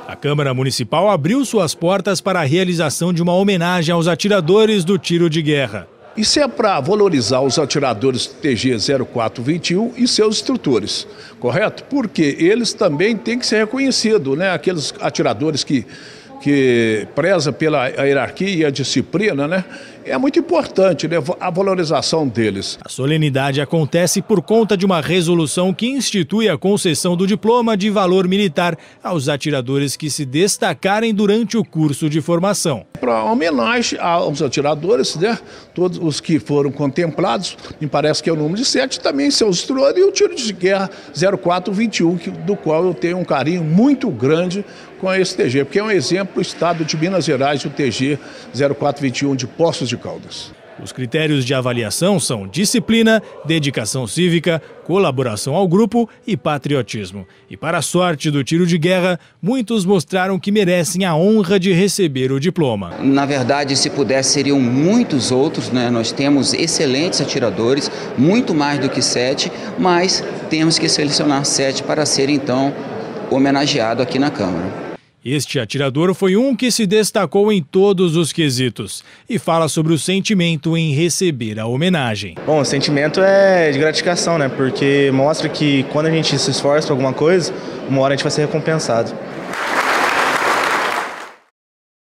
A Câmara Municipal abriu suas portas para a realização de uma homenagem aos atiradores do tiro de guerra. Isso é para valorizar os atiradores TG 0421 e seus instrutores, correto? Porque eles também têm que ser reconhecidos, né? Aqueles atiradores que preza pela hierarquia e a disciplina, né? É muito importante, né, a valorização deles. A solenidade acontece por conta de uma resolução que institui a concessão do diploma de valor militar aos atiradores que se destacarem durante o curso de formação. Para homenagem aos atiradores, né, todos os que foram contemplados, me parece que é o número de 7, também seus instrutores, e o tiro de guerra 0421, do qual eu tenho um carinho muito grande com esse TG, porque é um exemplo do estado de Minas Gerais, o TG 0421 de Poços de Caldas. Os critérios de avaliação são disciplina, dedicação cívica, colaboração ao grupo e patriotismo. E para a sorte do tiro de guerra, muitos mostraram que merecem a honra de receber o diploma. Na verdade, se pudesse, seriam muitos outros, né? Nós temos excelentes atiradores, muito mais do que 7, mas temos que selecionar 7 para ser, então, homenageado aqui na Câmara. Este atirador foi um que se destacou em todos os quesitos e fala sobre o sentimento em receber a homenagem. Bom, o sentimento é de gratificação, né? Porque mostra que quando a gente se esforça para alguma coisa, uma hora a gente vai ser recompensado.